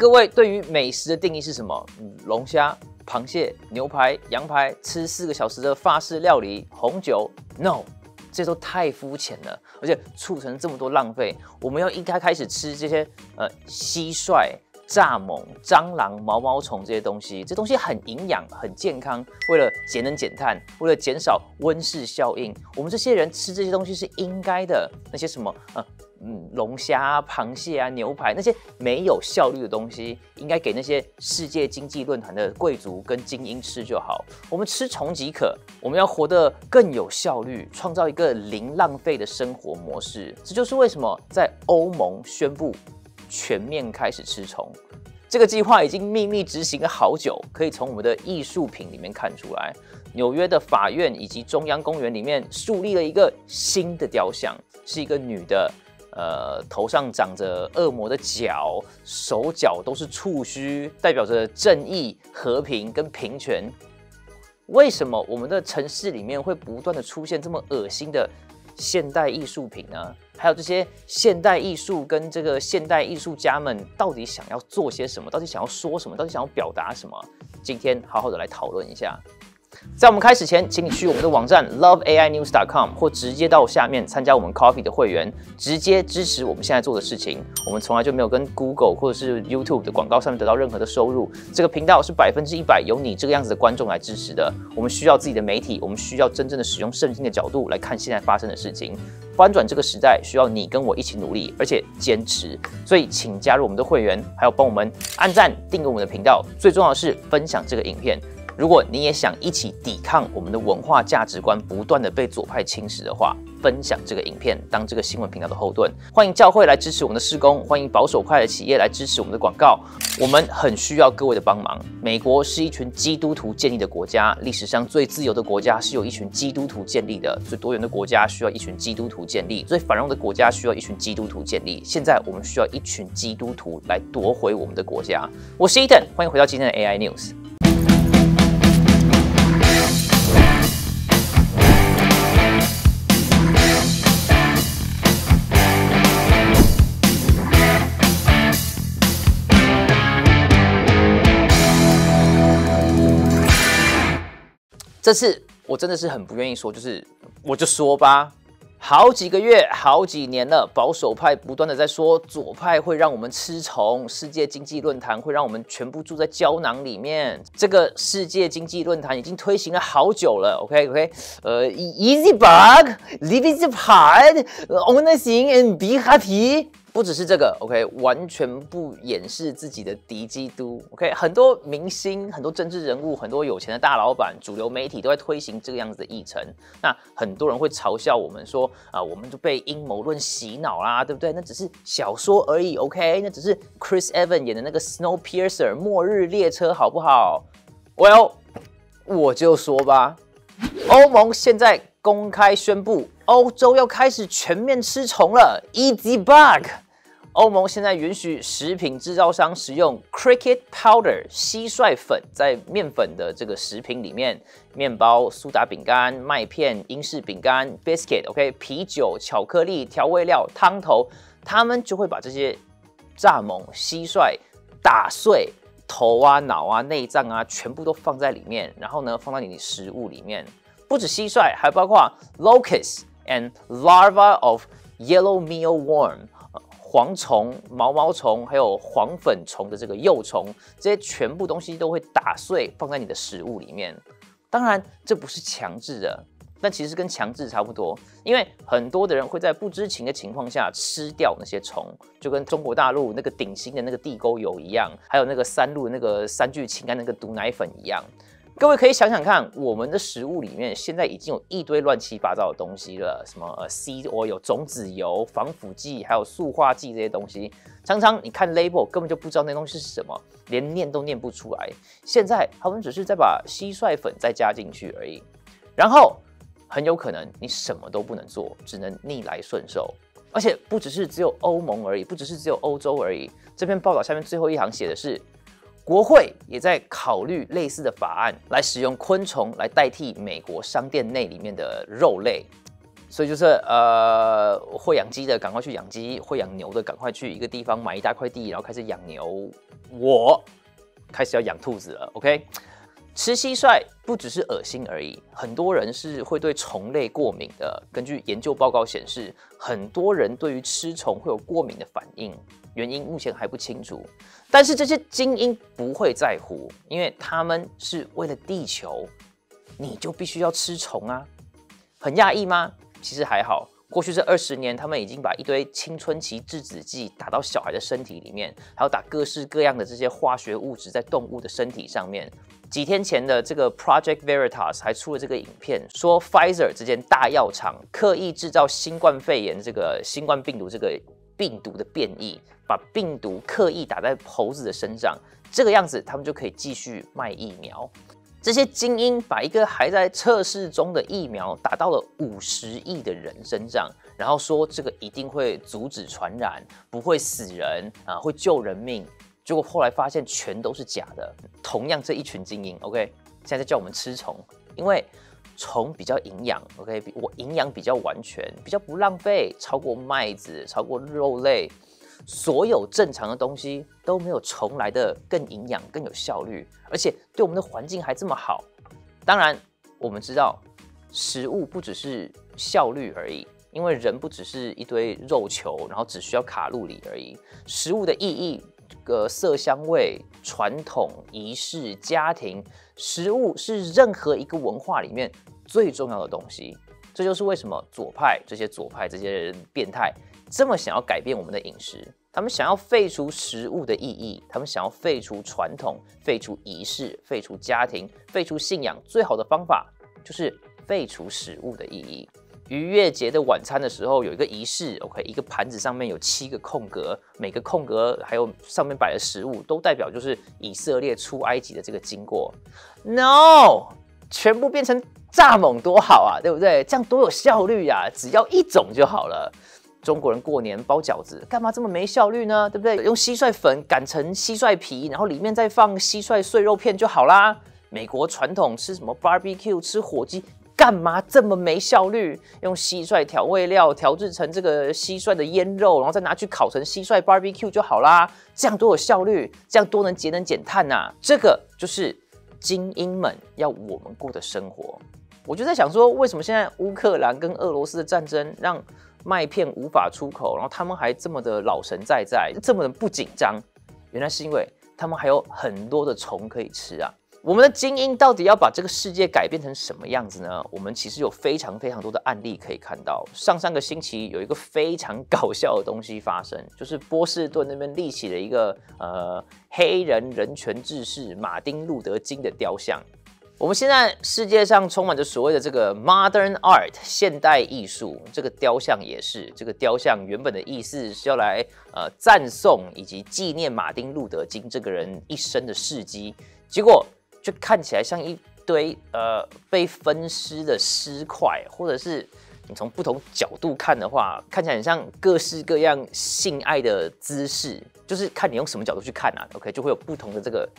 各位对于美食的定义是什么？龙虾、螃蟹、牛排、羊排，吃4个小时的法式料理，红酒 ？No， 这都太肤浅了，而且促成这么多浪费。我们要应该开始吃这些蟋蟀、蚱蜢、蟑螂、毛毛虫这些东西，这东西很营养、很健康。为了节能减碳，为了减少温室效应，我们这些人吃这些东西是应该的。那些什么龙虾啊、螃蟹啊、牛排那些没有效率的东西，应该给那些世界经济论坛的贵族跟精英吃就好。我们吃虫即可，我们要活得更有效率，创造一个零浪费的生活模式。这就是为什么在欧盟宣布全面开始吃虫。这个计划已经秘密执行了好久，可以从我们的艺术品里面看出来。纽约的法院以及中央公园里面树立了一个新的雕像，是一个女的。头上长着恶魔的角，手脚都是触须，代表着正义、和平跟平权。为什么我们的城市里面会不断的出现这么恶心的现代艺术品呢？还有这些现代艺术跟这个现代艺术家们到底想要做些什么？到底想要说什么？到底想要表达什么？今天好好的来讨论一下。在我们开始前，请你去我们的网站 loveainews.com 或直接到下面参加我们 Coffee 的会员，直接支持我们现在做的事情。我们从来就没有跟 Google 或者是 YouTube 的广告上面得到任何的收入。这个频道是100%由你这个样子的观众来支持的。我们需要自己的媒体，我们需要真正的使用圣经的角度来看现在发生的事情。翻转这个时代需要你跟我一起努力，而且坚持。所以请加入我们的会员，还有帮我们按赞、订阅我们的频道。最重要的是分享这个影片。如果你也想一起抵抗我们的文化价值观不断的被左派侵蚀的话，分享这个影片，当这个新闻频道的后盾。欢迎教会来支持我们的事工，欢迎保守派的企业来支持我们的广告。我们很需要各位的帮忙。美国是一群基督徒建立的国家，历史上最自由的国家是由一群基督徒建立的，最多元的国家需要一群基督徒建立，最繁荣的国家需要一群基督徒建立。现在我们需要一群基督徒来夺回我们的国家。我是 Ethan， 欢迎回到今天的 AI News。这次我真的是很不愿意说，我就说吧，好几个月、好几年了，保守派不断的在说左派会让我们吃虫，世界经济论坛会让我们全部住在胶囊里面。这个世界经济论坛已经推行了好久了 ，OK， easy bug, live is hard, own a thing and be happy。不只是这个 ，OK， 完全不掩饰自己的敌基督 ，OK， 很多明星、很多政治人物、很多有钱的大老板、主流媒体都在推行这个样子的议程。那很多人会嘲笑我们说，我们就被阴谋论洗脑啦，对不对？那只是小说而已 ，OK， 那只是 Chris Evans 演的那个 Snowpiercer 末日列车，好不好 ？Well， 我就说吧，欧盟现在公开宣布，欧洲要开始全面吃虫了 ，Easy Bug。欧盟现在允许食品制造商使用 cricket powder 蟋蟀粉在面粉的这个食品里面，面包、苏打饼干、麦片、英式饼干、biscuit，OK， 啤酒、巧克力、调味料、汤头，他们就会把这些蚱蜢、蟋蟀打碎，头啊、脑啊、内脏啊，全部都放在里面，然后呢，放到你的食物里面。不止蟋蟀，还包括 locusts and larvae of yellow mealworm。蝗虫、毛毛虫，还有黄粉虫的这个幼虫，这些全部东西都会打碎放在你的食物里面。当然，这不是强制的，但其实跟强制差不多，因为很多的人会在不知情的情况下吃掉那些虫，就跟中国大陆那个鼎新的那个地沟油一样，还有那个三鹿的那个三聚氰胺那个毒奶粉一样。各位可以想想看，我们的食物里面现在已经有一堆乱七八糟的东西了，什么seed oil 种子油、防腐剂，还有塑化剂这些东西。常常你看 label 根本就不知道那东西是什么，连念都念不出来。现在他们只是在把蟋蟀粉再加进去而已，然后很有可能你什么都不能做，只能逆来顺受。而且不只是只有欧盟而已，不只是只有欧洲而已。这篇报道下面最后一行写的是，国会也在考虑类似的法案，来使用昆虫来代替美国商店内里面的肉类。 所以就是会养鸡的赶快去养鸡，会养牛的赶快去一个地方买一大块地，然后开始养牛。我开始要养兔子了 ，OK？ 吃蟋蟀不只是恶心而已，很多人是会对虫类过敏的。根据研究报告显示，很多人对于吃虫会有过敏的反应，原因目前还不清楚。但是这些精英不会在乎，因为他们是为了地球，你就必须要吃虫啊。很讶异吗？其实还好。过去这20年，他们已经把一堆青春期致死剂打到小孩的身体里面，还有打各式各样的这些化学物质在动物的身体上面。几天前的这个 Project Veritas 还出了这个影片，说 Pfizer 这间大药厂刻意制造新冠肺炎这个新冠病毒这个病毒的变异，把病毒刻意打在猴子的身上，这个样子他们就可以继续卖疫苗。这些精英把一个还在测试中的疫苗打到了50亿的人身上，然后说这个一定会阻止传染，不会死人啊，会救人命。结果后来发现全都是假的。同样这一群精英 ，OK， 现在在叫我们吃虫，因为虫比较营养 ，OK， 我营养比较完全，比较不浪费，超过麦子，超过肉类。所有正常的东西都没有虫来的更营养、更有效率，而且对我们的环境还这么好。当然，我们知道食物不只是效率而已，因为人不只是一堆肉球，然后只需要卡路里而已。食物的意义，色香味、传统、仪式、家庭，食物是任何一个文化里面最重要的东西。这就是为什么这些左派这些人变态这么想要改变我们的饮食，他们想要废除食物的意义，他们想要废除传统、废除仪式、废除家庭、废除信仰。最好的方法就是废除食物的意义。逾越节的晚餐的时候有一个仪式 ，OK， 一个盘子上面有7个空格，每个空格还有上面摆的食物都代表就是以色列出埃及的这个经过。No， 全部变成蚱蜢多好啊，对不对？这样多有效率啊！只要1种就好了。中国人过年包饺子，干嘛这么没效率呢？对不对？用蟋蟀粉擀成蟋蟀皮，然后里面再放蟋蟀碎肉片就好啦。美国传统吃什么 barbecue， 吃火鸡，干嘛这么没效率？用蟋蟀调味料调制成这个蟋蟀的腌肉，然后再拿去烤成蟋蟀 barbecue 就好啦。这样多有效率，这样多能节能减碳啊！这个就是精英们要我们过的生活。我就在想说，为什么现在乌克兰跟俄罗斯的战争让麦片无法出口，然后他们还这么的老神在在，这么的不紧张？原来是因为他们还有很多的虫可以吃啊！我们的精英到底要把这个世界改变成什么样子呢？我们其实有非常多的案例可以看到。上个星期有一个非常搞笑的东西发生，就是波士顿那边立起了一个黑人人权志士马丁路德金的雕像。我们现在世界上充满着所谓的这个 modern art 现代艺术，这个雕像也是。这个雕像原本的意思是要来赞颂以及纪念马丁路德金这个人一生的事迹，结果就看起来像一堆被分尸的尸块，或者是你从不同角度看的话，看起来很像各式各样性爱的姿势，就是看你用什么角度去看啊 ，OK， 就会有不同的这个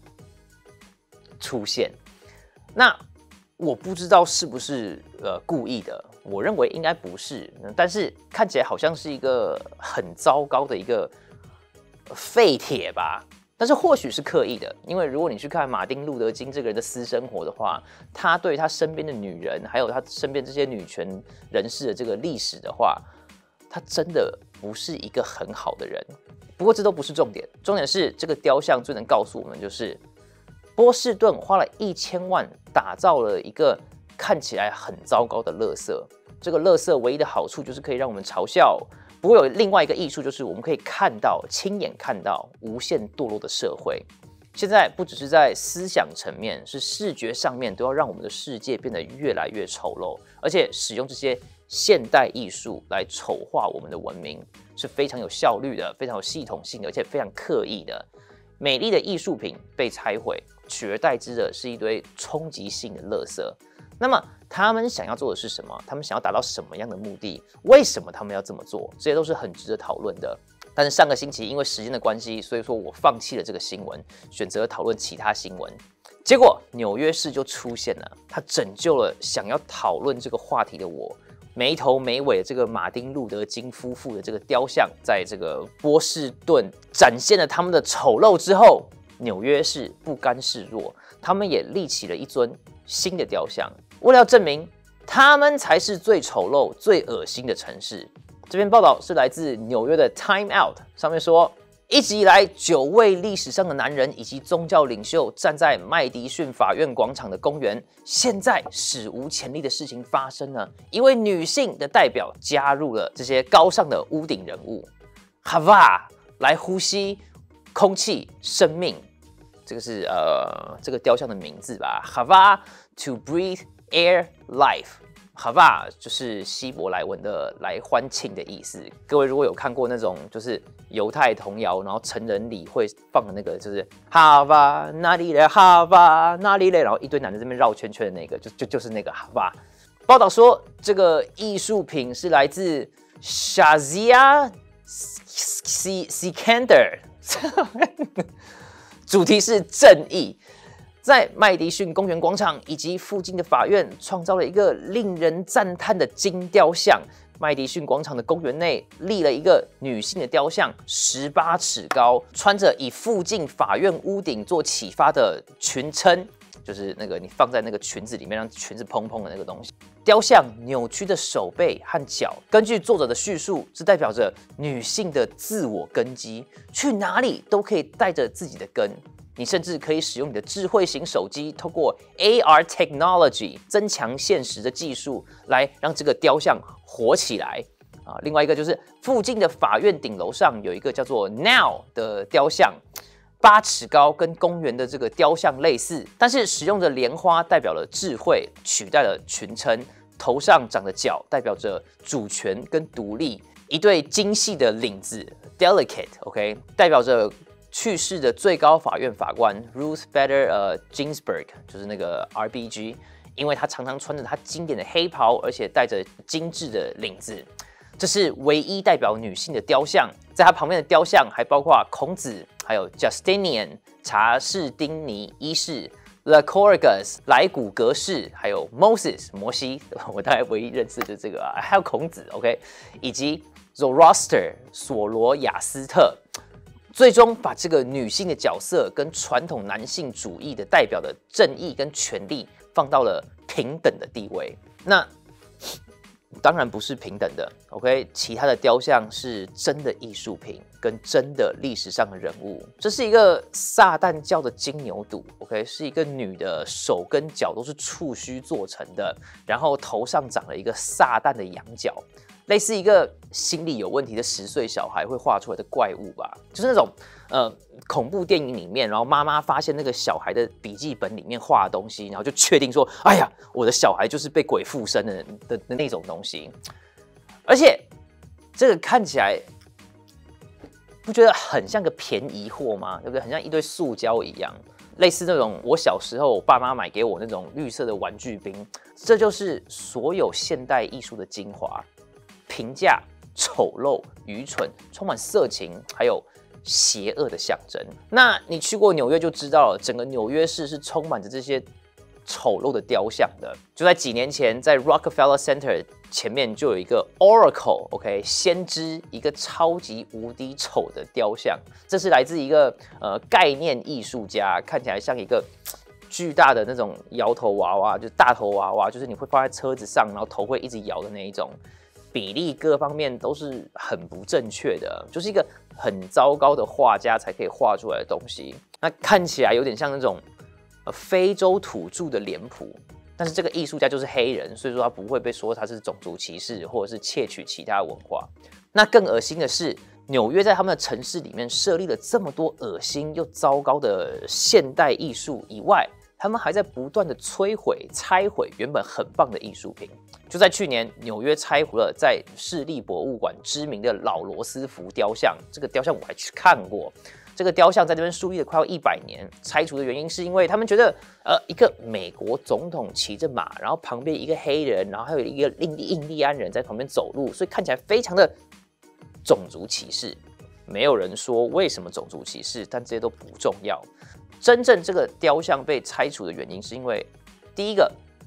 出现。那我不知道是不是故意的，我认为应该不是，但是看起来好像是一个很糟糕的一个废铁吧。但是或许是刻意的，因为如果你去看马丁路德金这个人的私生活的话，他对他身边的女人，还有他身边这些女权人士的这个历史的话，他真的不是一个很好的人。不过这都不是重点，重点是这个雕像最能告诉我们就是。波士顿花了1000万打造了一个看起来很糟糕的垃圾。这个垃圾唯一的好处就是可以让我们嘲笑，不过有另外一个益处就是我们可以看到、亲眼看到无限堕落的社会。现在不只是在思想层面，是视觉上面都要让我们的世界变得越来越丑陋，而且使用这些现代艺术来丑化我们的文明是非常有效率的、非常有系统性的，而且非常刻意的。美丽的艺术品被拆毁，取而代之的是一堆冲击性的垃圾。那么他们想要做的是什么？他们想要达到什么样的目的？为什么他们要这么做？这些都是很值得讨论的。但是上个星期因为时间的关系，所以说我放弃了这个新闻，选择讨论其他新闻。结果纽约市就出现了，它拯救了想要讨论这个话题的我。 没头没尾的这个马丁路德金夫妇的这个雕像，在这个波士顿展现了他们的丑陋之后，纽约市不甘示弱，他们也立起了一尊新的雕像，为了要证明他们才是最丑陋、最恶心的城市。这篇报道是来自纽约的 Time Out， 上面说，一直以来，9位历史上的男人以及宗教领袖站在麦迪逊法院广场的公园。现在史无前例的事情发生了，一位女性的代表加入了这些高尚的屋顶人物。Hava 来呼吸空气、生命，这个是这个雕像的名字吧 ？Hava to breathe air life。Hava 就是希伯来文的来欢庆的意思。各位如果有看过那种就是犹太童谣，然后成人礼会放的那个，就是 Hava 哪里嘞 Hava 哪里嘞，然后一堆男的这边绕圈圈的那个，就是那个 Hava。报道说，这个艺术品是来自 Shazia Sikander， 主题是正义。在麦迪逊公园广场以及附近的法院，创造了一个令人赞叹的金雕像。麦迪逊广场的公园内立了一个女性的雕像，18尺高，穿着以附近法院屋顶做启发的裙撑，就是那个你放在那个裙子里面让裙子蓬蓬的那个东西。雕像扭曲的手背和脚，根据作者的叙述，是代表着女性的自我根基，去哪里都可以带着自己的根。你甚至可以使用你的智慧型手机，透过 AR technology 增强现实的技术，来让这个雕像活起来啊！另外一个就是附近的法院顶楼上有一个叫做 Now 的雕像，8尺高，跟公园的这个雕像类似，但是使用的莲花代表了智慧，取代了裙撑，头上长的角代表着主权跟独立，一对精细的领子 delicate，OK， 代表着去世的最高法院法官 Ruth Bader Ginsburg， 就是那个 RBG， 因为他常常穿着他经典的黑袍，而且带着精致的领子。这是唯一代表女性的雕像，在他旁边的雕像还包括孔子，还有 Justinian 查士丁尼一世、Lycurgus 莱古格氏，还有 Moses 摩西，我大概唯一认识的这个还有孔子 ，OK， 以及 Zoroaster 索罗亚斯特。最终把这个女性的角色跟传统男性主义的代表的正义跟权利放到了平等的地位。那当然不是平等的 ，OK？ 其他的雕像是真的艺术品跟真的历史上的人物。这是一个撒旦教的金牛犊 ，OK？ 是一个女的手跟脚都是触须做成的，然后头上长了一个撒旦的羊角。类似一个心理有问题的10岁小孩会画出来的怪物吧，就是那种恐怖电影里面，然后妈妈发现那个小孩的笔记本里面画的东西，然后就确定说，哎呀，我的小孩就是被鬼附身的那种东西。而且这个看起来不觉得很像个便宜货吗？对不对？很像一堆塑胶一样，类似那种我小时候我爸妈买给我那种绿色的玩具兵。这就是所有现代艺术的精华。评价丑陋、愚蠢、充满色情，还有邪恶的象征。那你去过纽约就知道了，整个纽约市是充满着这些丑陋的雕像的。就在几年前，在 Rockefeller Center 前面就有一个 Oracle，OK， 先知，一个超级无敌丑的雕像。这是来自一个概念艺术家，看起来像一个巨大的那种摇头娃娃，就是大头娃娃，就是你会放在车子上，然后头会一直摇的那一种。比例各方面都是很不正确的，就是一个很糟糕的画家才可以画出来的东西。那看起来有点像那种非洲土著的脸谱，但是这个艺术家就是黑人，所以说他不会被说他是种族歧视或者是窃取其他文化。那更恶心的是，纽约在他们的城市里面设立了这么多恶心又糟糕的现代艺术以外，他们还在不断的摧毁、拆毁原本很棒的艺术品。就在去年，纽约拆毁了在市立博物馆知名的老罗斯福雕像。这个雕像我还去看过。这个雕像在这边树立了快要100年。拆除的原因是因为他们觉得，一个美国总统骑着马，然后旁边一个黑人，然后还有一个印第安人在旁边走路，所以看起来非常的种族歧视。没有人说为什么种族歧视，但这些都不重要。真正这个雕像被拆除的原因是因为，第一个，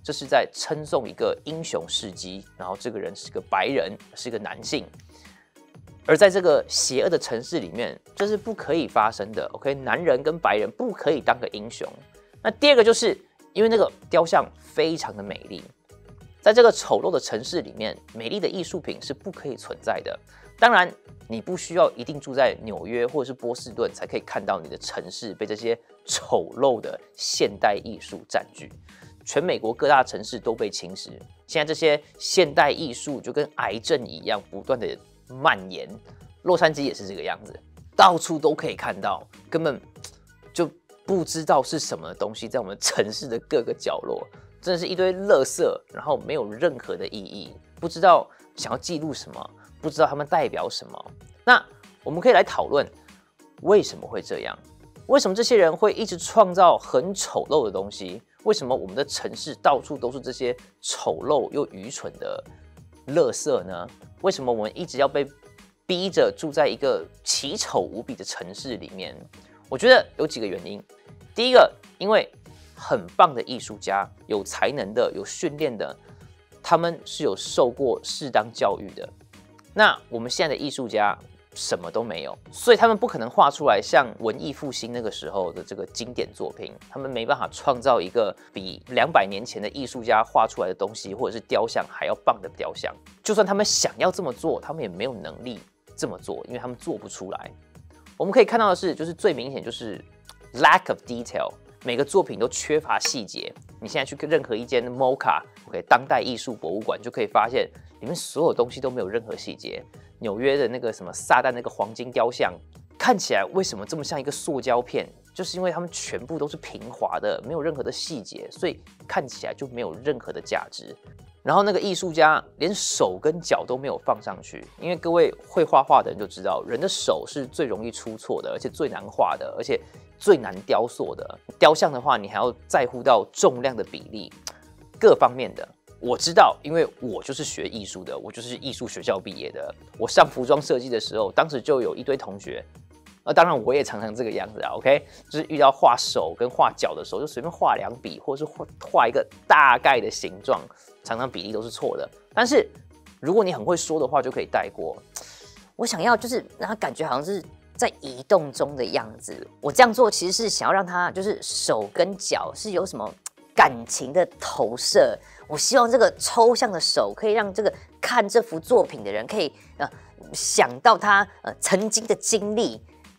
这是在称颂一个英雄事迹，然后这个人是个白人，是个男性。而在这个邪恶的城市里面，这是不可以发生的。OK， 男人跟白人不可以当个英雄。那第二个就是因为那个雕像非常的美丽，在这个丑陋的城市里面，美丽的艺术品是不可以存在的。当然，你不需要一定住在纽约或者是波士顿才可以看到你的城市被这些丑陋的现代艺术占据。全美国各大城市都被侵蚀，现在这些现代艺术就跟癌症一样不断的蔓延。洛杉矶也是这个样子，到处都可以看到，根本就不知道是什么东西在我们城市的各个角落，真的是一堆垃圾，然后没有任何的意义，不知道想要记录什么，不知道它们代表什么。那我们可以来讨论为什么会这样？为什么这些人会一直创造很丑陋的东西？为什么我们的城市到处都是这些丑陋又愚蠢的垃圾呢？为什么我们一直要被逼着住在一个奇丑无比的城市里面？我觉得有几个原因。第一个，因为很棒的艺术家、有才能的、有训练的，他们是有受过适当教育的。那我们现在的艺术家什么都没有，所以他们不可能画出来像文艺复兴那个时候的这个经典作品，他们没办法创造一个比200年前的艺术家画出来的东西或者是雕像还要棒的雕像。就算他们想要这么做，他们也没有能力这么做，因为他们做不出来。我们可以看到的是，就是最明显就是 lack of detail， 每个作品都缺乏细节。你现在去任何一间 MoCA， 当代艺术博物馆就可以发现，里面所有东西都没有任何细节。纽约的那个什么撒旦那个黄金雕像，看起来为什么这么像一个塑胶片？就是因为它们全部都是平滑的，没有任何的细节，所以看起来就没有任何的价值。然后那个艺术家连手跟脚都没有放上去，因为各位会画画的人就知道，人的手是最容易出错的，而且最难画的，而且最难雕塑的。雕像的话，你还要在乎到重量的比例，各方面的。我知道，因为我就是学艺术的，我就是艺术学校毕业的。我上服装设计的时候，当时就有一堆同学，当然我也常常这个样子啊 ，OK， 就是遇到画手跟画脚的时候，就随便画2笔，或者是画一个大概的形状，常常比例都是错的。但是如果你很会说的话，就可以带过。 我想要就是让他感觉好像是在移动中的样子。我这样做其实是想要让他就是手跟脚是有什么感情的投射。我希望这个抽象的手可以让这个看这幅作品的人可以想到他曾经的经历。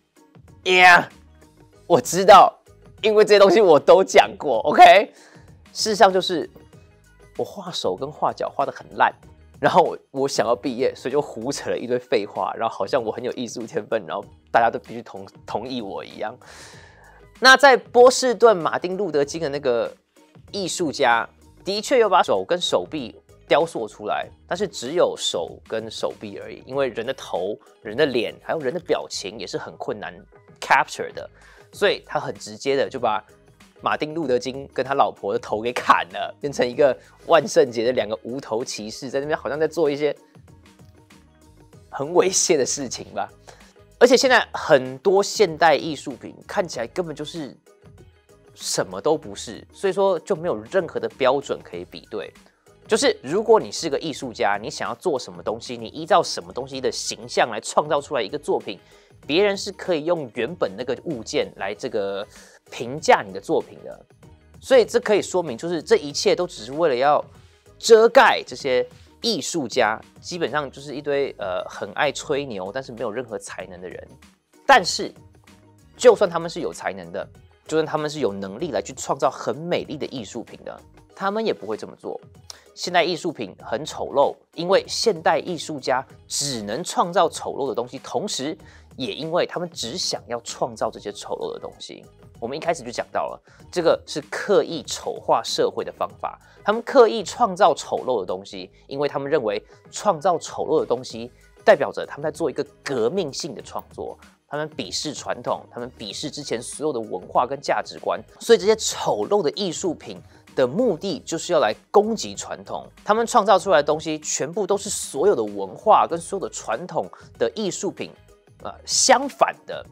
Yeah， 我知道，因为这些东西我都讲过。OK， 事实上就是我画手跟画脚画得很烂，然后我想要毕业，所以就胡扯了一堆废话，然后好像我很有艺术天分，然后大家都必须同意我一样。那在波士顿马丁路德金的那个艺术家，的确有把手跟手臂雕塑出来，但是只有手跟手臂而已，因为人的头、人的脸还有人的表情也是很困难 capture 的，所以他很直接的就把马丁路德金跟他老婆的头给砍了，变成一个万圣节的2个无头骑士，在那边好像在做一些很猥亵的事情吧。而且现在很多现代艺术品看起来根本就是什么都不是，所以说就没有任何的标准可以比对。就是如果你是个艺术家，你想要做什么东西，你依照什么东西的形象来创造出来一个作品，别人是可以用原本那个物件来这个评价你的作品的。所以这可以说明，就是这一切都只是为了要遮盖这些艺术家，基本上就是一堆很爱吹牛但是没有任何才能的人。但是就算他们是有才能的，就算他们是有能力来去创造很美丽的艺术品的，他们也不会这么做。现代艺术品很丑陋，因为现代艺术家只能创造丑陋的东西，同时也因为他们只想要创造这些丑陋的东西。我们一开始就讲到了，这个是刻意丑化社会的方法。他们刻意创造丑陋的东西，因为他们认为创造丑陋的东西代表着他们在做一个革命性的创作。他们鄙视传统，他们鄙视之前所有的文化跟价值观，所以这些丑陋的艺术品的目的就是要来攻击传统。他们创造出来的东西全部都是所有的文化跟所有的传统的艺术品相反的。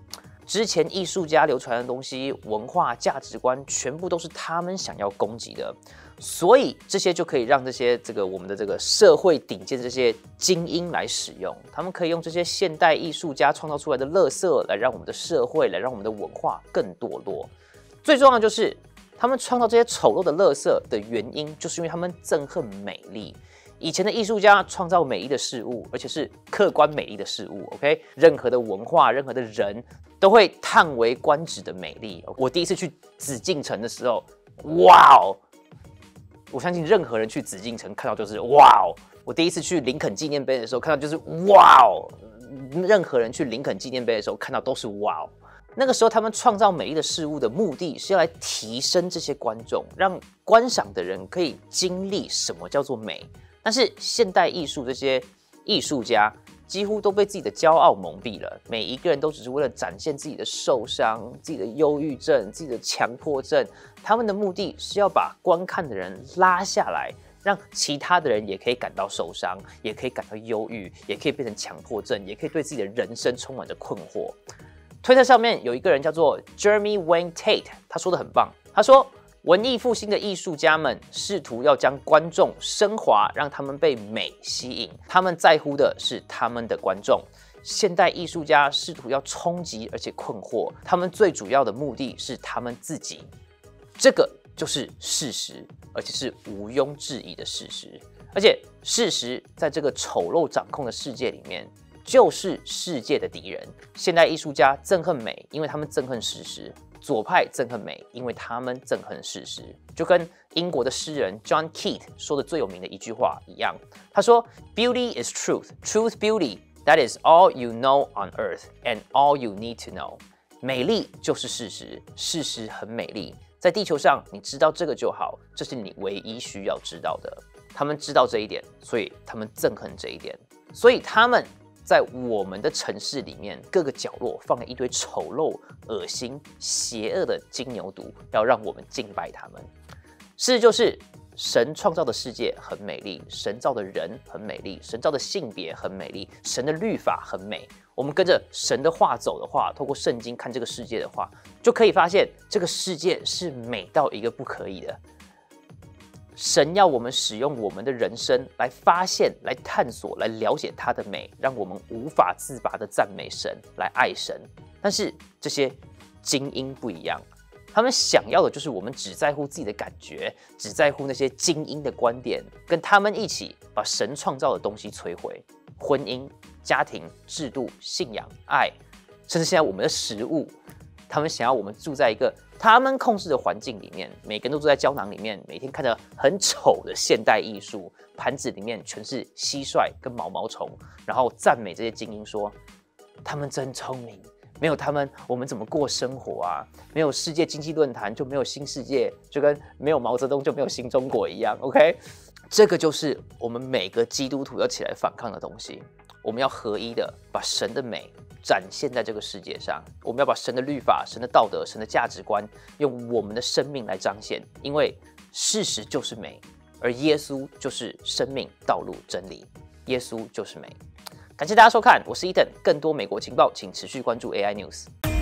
之前艺术家流传的东西、文化价值观，全部都是他们想要攻击的，所以这些就可以让这些我们的这个社会顶尖的这些精英来使用，他们可以用这些现代艺术家创造出来的垃圾来让我们的社会、来让我们的文化更堕落。最重要的就是，他们创造这些丑陋的垃圾的原因，就是因为他们憎恨美丽。以前的艺术家创造美丽的事物，而且是客观美丽的事物。OK， 任何的文化、任何的人都会叹为观止的美丽。我第一次去紫禁城的时候，哇哦！我相信任何人去紫禁城看到就是哇哦！我第一次去林肯纪念碑的时候看到就是哇哦！任何人去林肯纪念碑的时候看到都是哇哦！那个时候他们创造美丽的事物的目的是要来提升这些观众，让观赏的人可以经历什么叫做美。但是现代艺术这些艺术家几乎都被自己的骄傲蒙蔽了，每一个人都只是为了展现自己的受伤、自己的忧郁症、自己的强迫症，他们的目的是要把观看的人拉下来，让其他的人也可以感到受伤，也可以感到忧郁，也可以变成强迫症，也可以对自己的人生充满着困惑。推特上面有一个人叫做 Jeremy Wayne Tate， 他说的很棒，他说文艺复兴的艺术家们试图要将观众升华，让他们被美吸引。他们在乎的是他们的观众。现代艺术家试图要冲击而且困惑，他们最主要的目的是他们自己。这个就是事实，而且是毋庸置疑的事实。而且事实在这个丑陋掌控的世界里面，就是世界的敌人。现代艺术家憎恨美，因为他们憎恨事实。左派憎恨美，因为他们憎恨事实，就跟英国的诗人 John Keats 说的最有名的一句话一样。他说 ：“Beauty is truth, truth beauty. That is all you know on earth, and all you need to know.” 美丽就是事实，事实很美丽，在地球上你知道这个就好，这是你唯一需要知道的。他们知道这一点，所以他们憎恨这一点，所以他们在我们的城市里面各个角落放了一堆丑陋、恶心、邪恶的金牛犊，要让我们敬拜他们。事实就是，神创造的世界很美丽，神造的人很美丽，神造的性别很美丽，神的律法很美。我们跟着神的话走的话，透过圣经看这个世界的话，就可以发现这个世界是美到一个不可以的。神要我们使用我们的人生来发现、来探索、来了解他的美，让我们无法自拔的赞美神、来爱神。但是这些精英不一样，他们想要的就是我们只在乎自己的感觉，只在乎那些精英的观点，跟他们一起把神创造的东西摧毁：婚姻、家庭、制度、信仰、爱，甚至现在我们的食物。他们想要我们住在一个他们控制的环境里面，每个人都住在胶囊里面，每天看着很丑的现代艺术，盘子里面全是蟋蟀跟毛毛虫，然后赞美这些精英说他们真聪明，没有他们我们怎么过生活啊？没有世界经济论坛就没有新世界，就跟没有毛泽东就没有新中国一样。OK， 这个就是我们每个基督徒要起来反抗的东西。我们要合一的把神的美展现在这个世界上，我们要把神的律法、神的道德、神的价值观用我们的生命来彰显，因为事实就是美，而耶稣就是生命、道路、真理。耶稣就是美。感谢大家收看，我是 Eden， 更多美国情报，请持续关注 AI News。